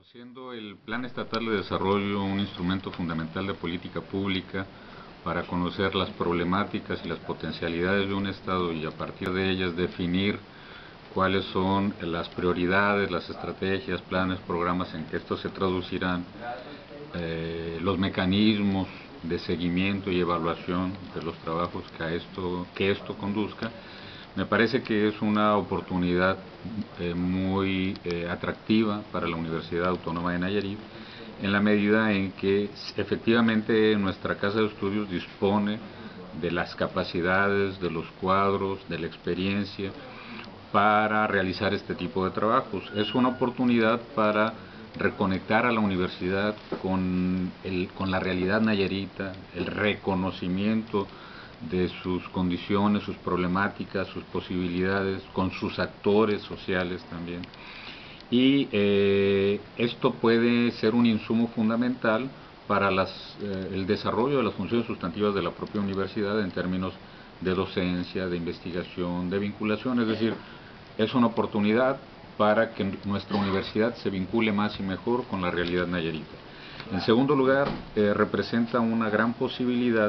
Siendo el Plan Estatal de Desarrollo un instrumento fundamental de política pública para conocer las problemáticas y las potencialidades de un Estado y a partir de ellas definir cuáles son las prioridades, las estrategias, planes, programas en que estos se traducirán, los mecanismos de seguimiento y evaluación de los trabajos que esto conduzca. Me parece que es una oportunidad muy atractiva para la Universidad Autónoma de Nayarit, en la medida en que efectivamente nuestra casa de estudios dispone de las capacidades, de los cuadros, de la experiencia para realizar este tipo de trabajos. Es una oportunidad para reconectar a la universidad con la realidad nayarita, el reconocimiento de sus condiciones, sus problemáticas, sus posibilidades, con sus actores sociales también. Y esto puede ser un insumo fundamental para el desarrollo de las funciones sustantivas de la propia universidad en términos de docencia, de investigación, de vinculación, es decir, es una oportunidad para que nuestra universidad se vincule más y mejor con la realidad nayarita. En segundo lugar, representa una gran posibilidad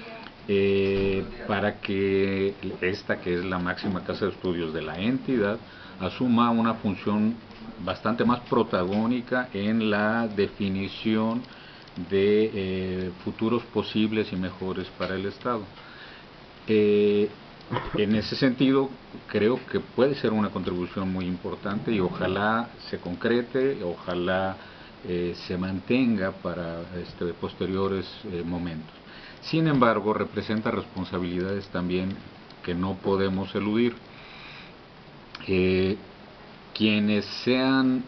para que esta, que es la máxima casa de estudios de la entidad, asuma una función bastante más protagónica en la definición de futuros posibles y mejores para el Estado. En ese sentido, creo que puede ser una contribución muy importante y ojalá se concrete, ojalá se mantenga para posteriores momentos. Sin embargo, representa responsabilidades también que no podemos eludir. Quienes sean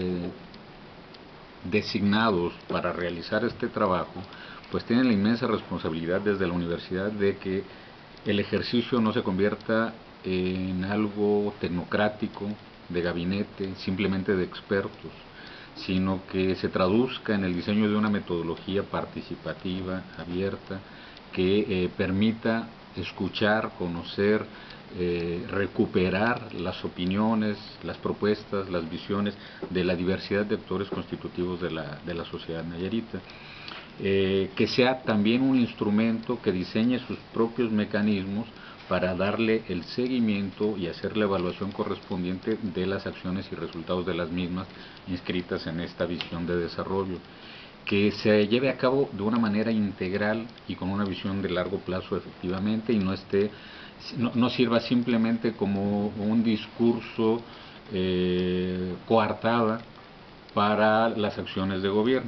designados para realizar este trabajo, pues tienen la inmensa responsabilidad desde la universidad de que el ejercicio no se convierta en algo tecnocrático, de gabinete, simplemente de expertos, sino que se traduzca en el diseño de una metodología participativa, abierta, que permita escuchar, conocer, recuperar las opiniones, las propuestas, las visiones de la diversidad de actores constitutivos de la sociedad nayarita. Que sea también un instrumento que diseñe sus propios mecanismos para darle el seguimiento y hacer la evaluación correspondiente de las acciones y resultados de las mismas inscritas en esta visión de desarrollo, que se lleve a cabo de una manera integral y con una visión de largo plazo efectivamente y no sirva simplemente como un discurso coartada para las acciones de gobierno.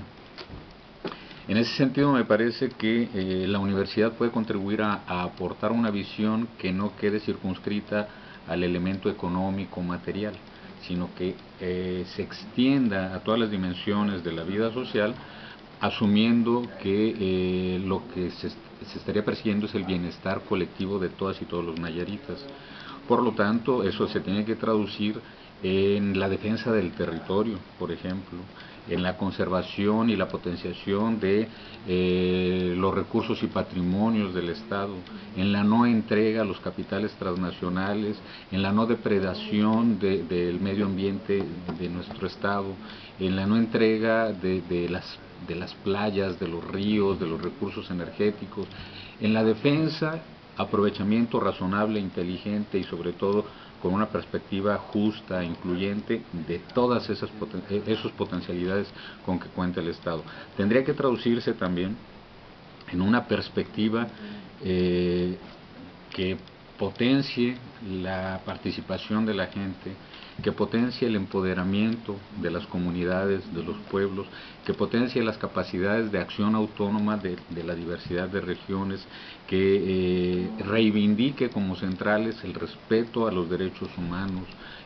En ese sentido me parece que la universidad puede contribuir a aportar una visión que no quede circunscrita al elemento económico material, sino que se extienda a todas las dimensiones de la vida social, asumiendo que lo que se estaría persiguiendo es el bienestar colectivo de todas y todos los nayaritas. Por lo tanto, eso se tiene que traducir en la defensa del territorio, por ejemplo, en la conservación y la potenciación de los recursos y patrimonios del Estado, en la no entrega a los capitales transnacionales, en la no depredación del medio ambiente de nuestro Estado, en la no entrega de las playas, de los ríos, de los recursos energéticos, en la defensa, aprovechamiento razonable, inteligente y sobre todo con una perspectiva justa, incluyente de todas esas potencialidades con que cuenta el Estado. Tendría que traducirse también en una perspectiva que potencie la participación de la gente, que potencie el empoderamiento de las comunidades, de los pueblos, que potencie las capacidades de acción autónoma de la diversidad de regiones, que reivindique como centrales el respeto a los derechos humanos,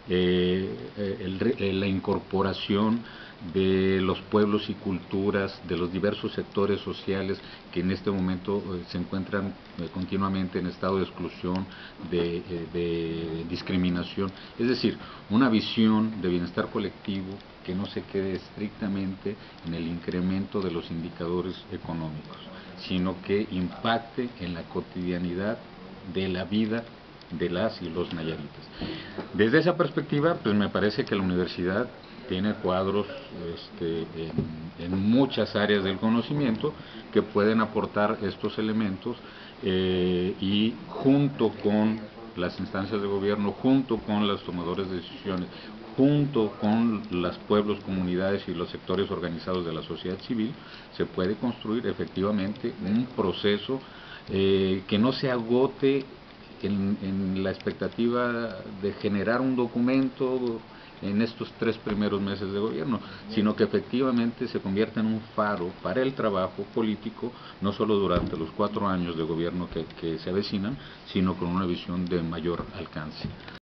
la incorporación de los pueblos y culturas, de los diversos sectores sociales que en este momento se encuentran continuamente en estado de exclusión, de discriminación. Es decir, una visión de bienestar colectivo que no se quede estrictamente en el incremento de los indicadores económicos, sino que impacte en la cotidianidad de la vida de las y los nayaritas. Desde esa perspectiva, pues me parece que la universidad tiene cuadros en muchas áreas del conocimiento que pueden aportar estos elementos y junto con las instancias de gobierno, junto con los tomadores de decisiones, junto con los pueblos, comunidades y los sectores organizados de la sociedad civil, se puede construir efectivamente un proceso que no se agote en la expectativa de generar un documento en estos 3 primeros meses de gobierno, sino que efectivamente se convierta en un faro para el trabajo político, no solo durante los 4 años de gobierno que se avecinan, sino con una visión de mayor alcance.